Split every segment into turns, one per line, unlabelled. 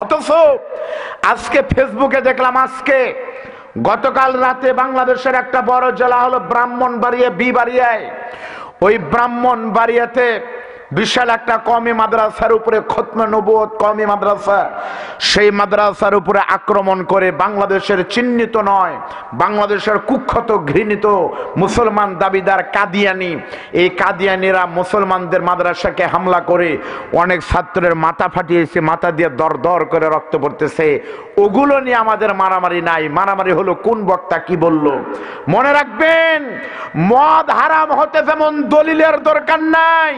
অথচ আজকে ফেসবুকে দেখলাম, আজকে গতকাল রাতে বাংলাদেশের একটা বড় জেলা হলো ব্রাহ্মণবাড়িয়া, বিবাড়িয়ায়। ওই ব্রাহ্মণবাড়িয়াতে বিশাল একটা কওমি মাদ্রাসার উপরে খতমে নবুয়ত কওমি মাদ্রাসা, সেই মাদ্রাসার উপরে আক্রমণ করে বাংলাদেশের চিহ্নিত নয়, বাংলাদেশের কুখ্যাত ঘৃণিত মুসলমান দাবিদার কাদিয়ানি, এই কাদিয়ানিরা মুসলমানদের মাদ্রাসাকে হামলা করে অনেক ছাত্রের মাথা ফাটিয়েছে, মাথা দিয়ে দর দর করে রক্ত পড়তেছে। ওগুলো নিয়ে আমাদের মারামারি নাই, মারামারি হলো কোন বক্তা কি বলল। মনে রাখবেন, মদ হারাম হতে যেমন দলিলের দরকার নাই,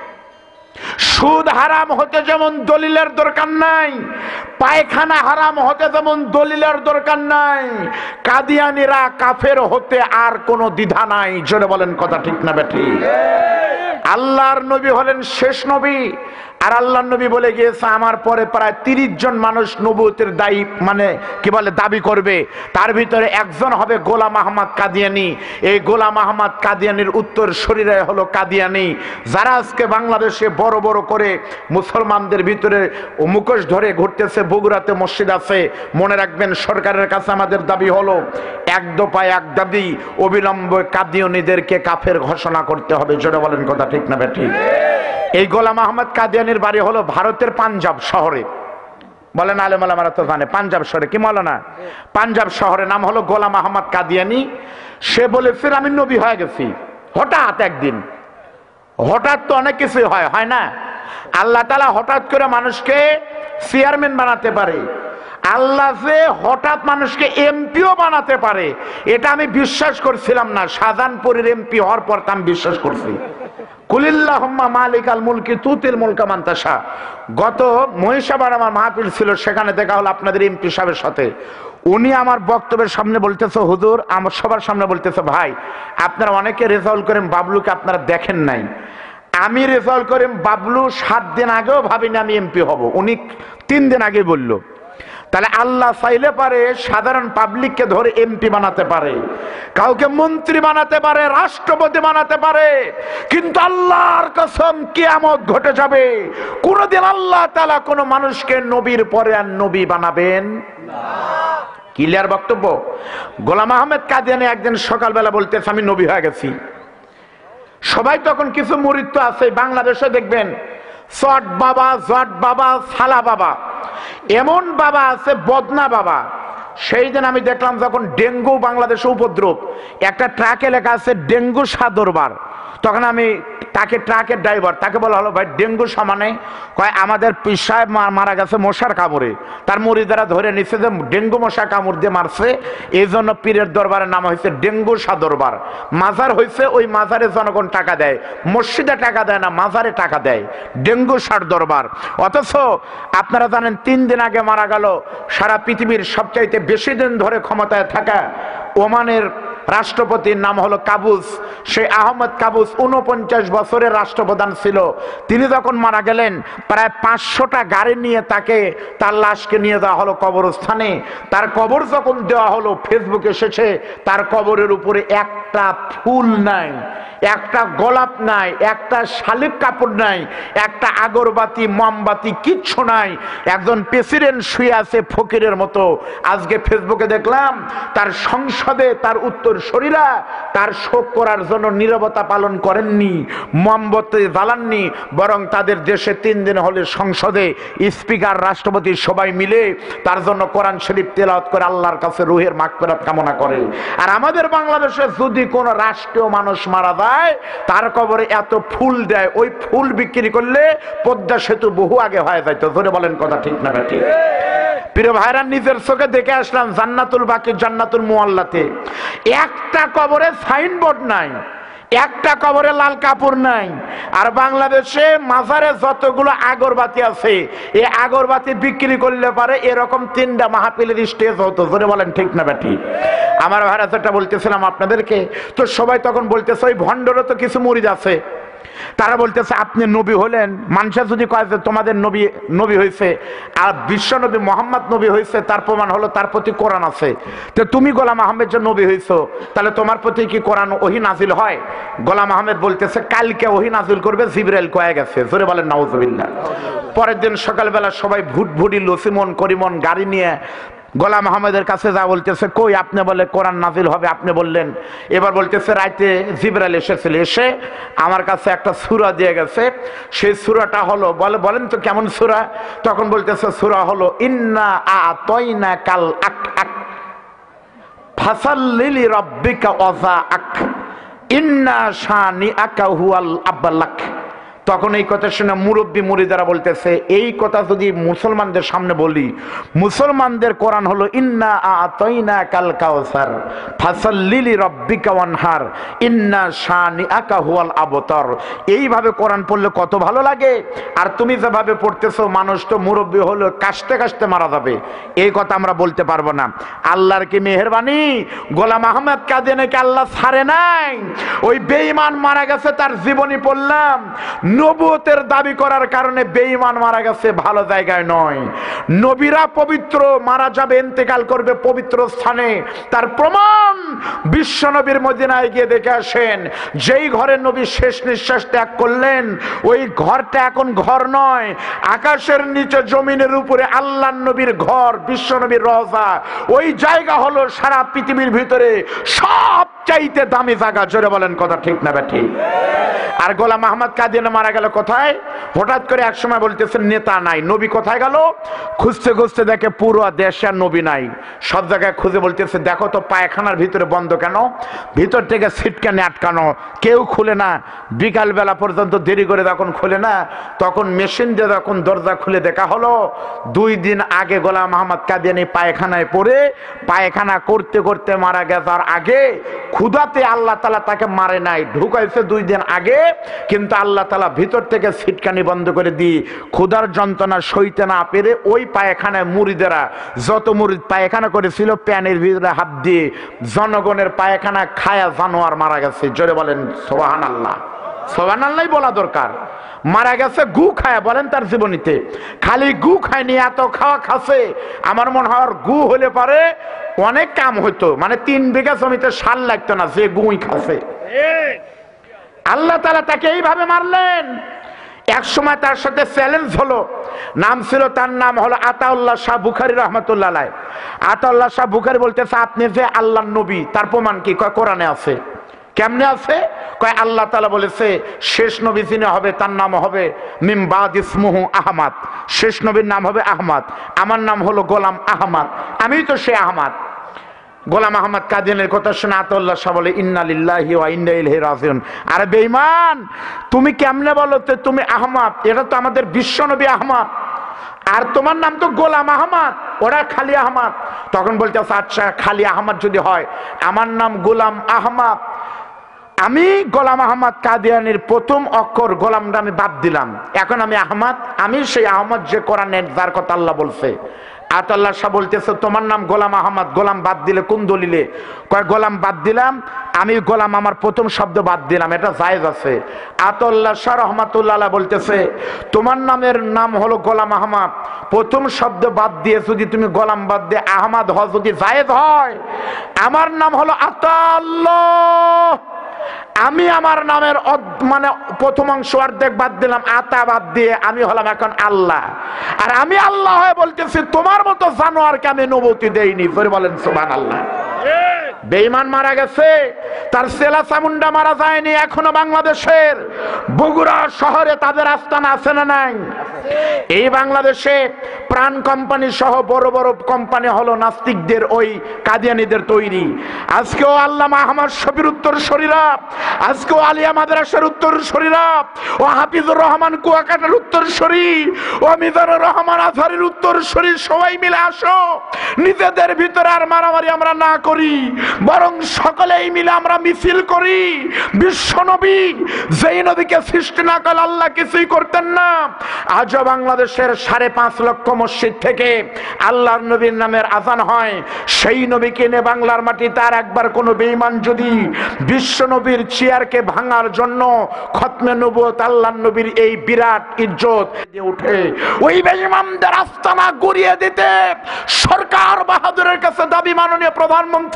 সুদ হারাম হতে যেমন দলিলের দরকার নাই, পায়খানা হারাম হতে যেমন দলিলের দরকার নাই, কাদিয়ানিরা কাফের হতে আর কোনো দ্বিধা নাই। জোরে বলেন কথা ঠিক না বেঠিক? আল্লাহর নবী হলেন শেষ নবী, আর আল্লাহর নবী বলে গিয়েছে আমার পরে প্রায় 30 জন মানুষ নবুয়তের দায়ী মানে কি বলে দাবি করবে, তার ভিতরে একজন হবে গোলাম আহমদ কাদিয়ানি। এই গোলাম আহমদ কাদিয়ানির উত্তর শরীরে হলো কাদিয়ানি, যারা আজকে বাংলাদেশে বড় বড় করে মুসলমানদের ভিতরে মুখোশ ধরে ঘুরতেছে। বগুড়াতে মসজিদ আছে। মনে রাখবেন, সরকারের কাছে আমাদের দাবি হলো এক দফায় এক দাবি, অবিলম্বে কাদিয়ানিদেরকে কাফের ঘোষণা করতে হবে। জোরে বলেন কথা ঠিক না বেঠিক? এই গোলাম আহমদ কাদিয়ানির বাড়ি হলো ভারতের পাঞ্জাব শহরে। বলেন আলেম ওলামারা তো জানে পাঞ্জাব শহরে, কি মৌলানা? পাঞ্জাব শহরে নাম হলো গোলাম আহমদ কাদিয়ানি। সে বলেছে আমি নবী হয়ে গেছি। হঠাৎ একদিন, হঠাৎ তো অনেক কিছু হয়, হয় না? আল্লাহ তাআলা হঠাৎ করে মানুষকে চেয়ারম্যান বানাতে পারে, আল্লাহ যে হঠাৎ মানুষকে এমপিও বানাতে পারে, এটা আমি বিশ্বাস করছিলাম না। শাহজাহানপুরের এমপি হওয়ার পর আমি বিশ্বাস করছি। কুলিল্লাহুম্মা মালিকাল মুলকি তুতিল মুলকা মান তাশা। গত মহিষাবার আমার মাহফিল ছিল, সেখানে দেখা হলো আপনাদের এমপি সাহেবের সাথে। উনি আমার বক্তব্যের সামনে বলতেছে, হুজুর আমার সবার সামনে বলতেছে, ভাই আপনারা অনেকে রেজাউল করিম বাবলুকে আপনারা দেখেন নাই। আমি রেজাউল করিম বাবলু 7 দিন আগেও ভাবিনি আমি এমপি হব, উনি 3 দিন আগে বলল। তাহলে আল্লাহ চাইলে পারে সাধারণ পাবলিককে ধরে এমপি বানাতে পারে, কাউকে মন্ত্রী বানাতে পারে, রাষ্ট্রপতি বানাতে পারে, কিন্তু আল্লাহর কসম কিয়ামত ঘটে যাবে, কোনদিন আল্লাহ তাআলা কোন মানুষকে নবীর পরে আর নবী বানাবেন না। ক্লিয়ার বক্তব্য? গোলাম আহমদ কাদিয়ানি একদিন সকালবেলা বলতেছে আমি নবী হয়ে গেছি। সবাই তখন কিছু মুরিদ তো আছে বাংলাদেশে, দেখবেন চট বাবা, জট বাবা, সালা বাবা, এমন বাবা আছে বদনা বাবা। সেই দিন আমি দেখলাম যখন ডেঙ্গু বাংলাদেশে উপদ্রব, একটা ট্রাকে লেখা আছে ডেঙ্গু সাদরবার। তখন আমি তাকে, ট্রাকের ড্রাইভার, তাকে বলা হলো ভাই ডেঙ্গু সমানে? কয় আমাদের পীর সাহেব মারা গেছে মশার কামড়ে, তার মুরিদারা ধরে নিচ্ছে যে ডেঙ্গু মশা কামড় দিয়ে মারছে, এই জন্য পীরের দরবারের নাম হয়েছে ডেঙ্গু সাদরবার। মাজার হয়েছে, ওই মাজারে জনগণ টাকা দেয়, মসজিদে টাকা দেয় না, মাজারে টাকা দেয়, ডেঙ্গু সার দরবার। অথচ আপনারা জানেন 3 দিন আগে মারা গেল সারা পৃথিবীর সবচাইতে বেশি দিন ধরে ক্ষমতায় থাকা ওমানের রাষ্ট্রপতির নাম হলো কাবুস। সেই আহমদ কাবুস 49 বছরের রাষ্ট্রপ্রধান ছিল। তিনি যখন মারা গেলেন, প্রায় 500টা গাড়ি নিয়ে তাকে, তার লাশকে নিয়ে যাওয়া হলো কবরস্থানে। তার কবর যখন দেওয়া হলো, ফেসবুকে এসেছে তার কবরের উপরে একটা ফুল নাই, একটা গোলাপ নাই, একটা শালিক কাপড় নাই, একটা আগরবাতি মোমবাতি কিচ্ছু নাই। একজন প্রেসিডেন্ট শুয়ে আছে ফকিরের মতো। আজকে ফেসবুকে দেখলাম তার সংসদে তার উত্তর শরীরা তার শোক করার জন্য নীরবতা পালন করেননি, মোমবাতি জ্বালাননি, বরং তাদের দেশে 3 দিন হলে সংসদে স্পিকার, রাষ্ট্রপতি সবাই মিলে তার জন্য কোরআন শরীফ তেলাওয়াত করে আল্লাহর কাছে রুহের মাগফিরাত কামনা করে। আর আমাদের বাংলাদেশে যদি কোন রাষ্ট্রীয় মানুষ মারা যায়, তার কবরে এত ফুল দেয়, ওই ফুল বিক্রি করলে পদ্মা সেতু বহু আগে হয়ে যাইতো। ধরে বলেন কথা ঠিক না ঠিক? প্রিয় ভাইরা, নিজের চোখে দেখে আসলাম জান্নাতুল বাকি, জান্নাতুল মুআল্লাতে একটা কবরে সাইনবোর্ড নাই, একটা কবরে লাল কাপড় নাই। আর বাংলাদেশে মাজারে যতগুলো আগরবাতি আছে, এই আগরবাতি বিক্রি করলে পারে এরকম 3টা মাহফিলের স্টেজ হতো। ধরে বলেন ঠিক না ঠিক? আমার ভাইরা যেটা বলতেছিলাম আপনাদেরকে, তো সবাই তখন বলতেছে ওই ভণ্ডরও তো কিছু মুরিদ আছে, তারা বলতেছে আপনি নবী হলেন, মানুষের যদি কয় যে তোমাদের নবী নবী হয়েছে আর বিশ্ব নবী মোহাম্মদ নবী হয়েছে, তার প্রমাণ হলো তার প্রতি কোরআন আছে, তো তুমি গোলাম আহমেদ যে নবী হয়েছো, তাহলে তোমার প্রতি কি কোরআন ওহী নাজিল হয়? গোলাম আহমেদ বলতেছে কালকে ওহী নাজিল করবে, জিবরাইল কয়ে গেছে। জোরে বলেন নাউজুবিল্লাহ। পরের দিন সকালবেলা সবাই ভুটভুটি লসিমন করিমন গাড়ি নিয়ে গোলাম আহমেদের কাছে যা বলতেছে, কই আপনি বলে কোরআন নাজিল হবে, আপনি বললেন। এবার বলতেছে রাইতে জিবরাইল এসেছিল, এসে আমার কাছে একটা সূরা দিয়ে গেছে। সেই সূরাটা হলো, বলেন তো কেমন সূরা? তখন বলতেছে সূরা হলো ইন্না আতাইনাকাল আক ফাসাল্লি লিরাব্বিকা ওয়াযাআক ইন্না শানিআকা হুয়াল আবলাক। তখন এই কথা শুনে মুরব্বী মুরিদারা বলতেছে, এই কথা যদি মুসলমানদের সামনে বলি, মুসলমানদের কোরআন হলো ইন্না আতাইনাকাল কাউসার ফাসাল্লি লিরাব্বিকা ওয়ানহার ইন্না শানিআকা হুয়াল আবতার। এইভাবে কোরআন পড়লে কত ভালো লাগে। আর তুমি যেভাবে পড়তেছো, মানুষ তো মুরব্বী হলো কাশতে কাশতে মারা যাবে, এই কথা আমরা বলতে পারবো না। আল্লাহর কি মেহেরবানি, গোলাম আহমদ কাদিয়ানীকে আল্লাহ ছাড়ে নাই। ওই বেঈমান মারা গেছে, তার জীবনী পড়লাম। নবুয়তের দাবি করার কারণে বেঈমান মারা গেছে, ভালো জায়গায় নয়। নবীরা পবিত্র, মারা যাবে, ইন্তেকাল করবে পবিত্র স্থানে। তার প্রমাণ বিশ্ব নবীর মদিনায় গিয়ে দেখে আসেন, যেই ঘরে নবী শেষ নিঃশ্বাস ত্যাগ করলেন, ওই ঘরটা এখন ঘর নয়, আকাশের নিচে জমিনের উপরে আল্লাহর নবীর ঘর, বিশ্ব নবীর রওজা। ওই জায়গা হলো সারা পৃথিবীর ভিতরে সব চাইতে দামি জায়গা। জোরে বলেন কথা ঠিক না ঠিক? আর গোলাম আহমদ কাদিয়ানী মারা গেল কোথায়? হঠাৎ করে এক সময় বলতেছেন নেতা নাই, নবী কোথায় গেল? খুঁজতে খুঁজতে দেখে পুরো দেশে আর নবী নাই। সব জায়গায় খুঁজে বলতেছে, দেখো তো পায়খানার ভিতরে বন্ধ কেন, ভিতর থেকে ছিটকানি আটকানো, কেউ খুলে না। বিকাল বেলা পর্যন্ত দেরি করে যখন খুলে না, তখন মেশিন দিয়ে যখন দরজা খুলে দেখা হলো, 2 দিন আগে গোলাম আহমদ কাদিয়ানী পায়খানায় পড়ে পায়খানা করতে করতে মারা গেছার আগে ক্ষুধাতে আল্লাহ তাআলা তাকে মারে নাই, ঢুকাইছে 2 দিন আগে, কিন্তু আল্লাহ তাআলা ভিতর থেকে ছিটকানি বন্ধ করে দিয়ে ক্ষুধার যন্ত্রণা সইতে না পেরে ওই পায়খানায় মুরিদেরা যত মুরিদ পায়খানা করেছিল, প্যানের ভিতরে হাত দিয়ে জনগণের পায়খানা খায়া জানোয়ার মারা গেছে। জোরে বলেন সুবহানাল্লাহ। সুবহানাল্লাহ বলা দরকার। মারা গেছে গু খায়, বলেন তার জীবনীতে। খালি গু খায়নি, এত খাওয়া খাচ্ছে। আমার মনে হয় গু হলে পারে অনেক কাম হইতো, মানে 3 বিঘা জমিতে সার লাগতো না, যে গুই খাচ্ছে। আল্লাহ তাআলা তাকে এইভাবে মারলেন। এক সময় তার সাথে চ্যালেঞ্জ হলো, নাম ছিল, তার নাম হলো আতাউল্লাহ শাহ বুখারী রাহমাতুল্লাহ আলাইহি। আতাউল্লাহ শাহ বুখারী বলতেছে, আপনি যে আল্লাহর নবী, তার প্রমাণ কি? কয় কোরআনে আছে। কেমনে আছে? কয় আল্লাহ তাআলা বলেছে শেষ নবী যিনি হবে তার নাম হবে মিন বাদ ইসমুহু আহমদ, শেষ নবীর নাম হবে আহমদ, আমার নাম হলো গোলাম আহমদ, আমি তো সে আহমদ। গোলাম আহমদ কাদিয়ানীর কথা শুনে আতাউল্লাহ শাহ বলে ইন্না লিল্লাহি ওয়া ইন্না ইলাইহি রাজিউন। আরে বেঈমান, তুমি কেমনে বলো তো তুমি আহমদ? এটা তো আমাদের বিশ্ব নবী আহমদ, আর তোমার নাম তো গোলাম আহমদ, ওরা খালি আহমদ। তখন বলতে, আচ্ছা খালি আহমদ যদি হয়, আমার নাম গোলাম আহমদ, আমি গোলাম আহমদ কাদিয়ানীর প্রথম অক্ষর গোলামটা আমি বাদ দিলাম, এখন আমি আহমদ, আমি সেই আহমদ যে কোরআনের যার কথা আল্লাহ বলছে। আতাউল্লাহ শাহ বলতেছে, তোমার নাম গোলাম আহমদ, গোলাম বাদ দিলে কোন দলিলে? কয় গোলাম বাদ দিলাম, আমি গোলাম আমার প্রথম শব্দ বাদ দিলাম, এটা জায়েজ আছে। আতাউল্লাহ শাহ রহমাতুল্লাহ আলাইহি বলতেছে, তোমার নামের নাম হলো গোলাম আহমদ, প্রথম শব্দ বাদ দিয়ে যদি তুমি গোলাম বাদ দিয়ে আহমদ হও, যদি জায়েজ হয়, আমার নাম হলো আতাউল্লাহ, আমি আমার নামের মানে প্রথম অংশ অর্ধেক বাদ দিলাম, আতা বাদ দিয়ে আমি হলাম এখন আল্লাহ। আর আমি আল্লাহ হয়ে বলতেছি, তোমার মতো জানোয়ারকে আমি নবুয়তি দেইনি। বলেন সুবহানাল্লাহ। বেঈমান মারা গেছে, তার সেলা চামুন্ডা মারা যায়নি। এখনো বাংলাদেশের বগুড়া শহরে তাদের আস্তানা আছে না নাই? এই বাংলাদেশে প্রাণ কোম্পানি সহ বড় বড় কোম্পানি হলো নাস্তিকদের, ওই কাদিয়ানীদের তৈরি। আজকেও আল্লামা আহমদ শফির উত্তরসূরিরা, আজকেও আলিয়া মাদ্রাসার উত্তরসূরিরা, ও হাফিজুর রহমান কুয়াকাটার উত্তরসূরি, ও মিজানুর রহমান আজহারের উত্তরসূরি, সবাই মিলে আসো, নিজেদের ভিতরে আর মারামারি আমরা না করি, বরং সকলেই মিলে আমরা মিছিল করি। বিশ্ব নবী যেই নবীকে সৃষ্টি না করলে আল্লাহ কিছুই করতেন না। আজও বাংলাদেশের 5.5 লক্ষ মসজিদ থেকে আল্লাহর নবীর নামের আযান হয়। সেই নবীকে নিয়ে বাংলার মাটিতে আর একবার কোন বেঈমান যদি বিশ্ব নবীর চেয়ারকে ভাঙার জন্য খতমে নবুয়ত আল্লাহর নবীর এই বিরাট ইজ্জত দিয়ে উঠে, ওই বেঈমানদের আস্তানা গুড়িয়ে দিতে সরকার বাহাদুরের কাছে দাবি, মাননীয় প্রধানমন্ত্রী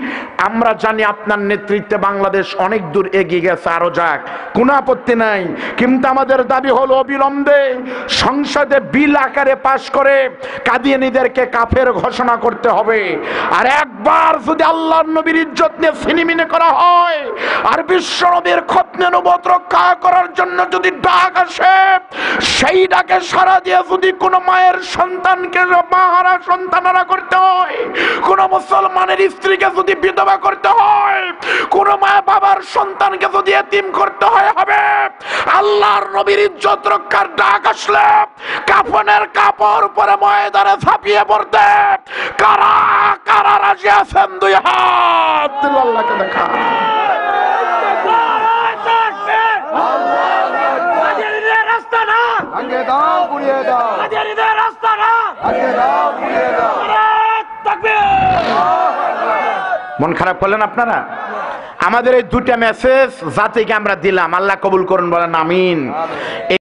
আমরা জানি আপনার নেতৃত্বে বাংলাদেশ অনেক দূর এগিয়ে গেছে, আরো যাক, কোনো আপত্তি নাই। কিন্তু আমাদের দাবি হলো অবিলম্বে সংসদে বিল আকারে পাশ করে কাদিয়ানীদেরকে কাফের ঘোষণা করতে হবে। আর একবার যদি আল্লাহর নবীর ইজ্জত নিয়ে ছিনিমিনি করা হয়, আর বিশ্ব নবীর খতনে নবুয়ত রক্ষা করার জন্য যদি ডাক আসে, সেই ডাকে সাড়া দিয়ে যদি কোনো মায়ের সন্তানকে মাহারা সন্তানহারা করতে হয়, কোন মুসলমানের স্ত্রীকে যদি বিধবা করতে হয়, কোন মা বাবার সন্তানকে যদি এতিম করতে হয়, হবে। আল্লাহর নবীর ইজ্জত রক্ষার ডাক আসলে কাফনের কাপড় পরে ময়দানে ছাপিয়ে পড়তে কারা কারা রাজি আছেন? দুই হাত আল্লাহকে দেখা। মন খারাপ করলেন আপনারা? আমাদের এই দুটা মেসেজ জাতিকে আমরা দিলাম, আল্লাহ কবুল করুন, বলেন আমিন।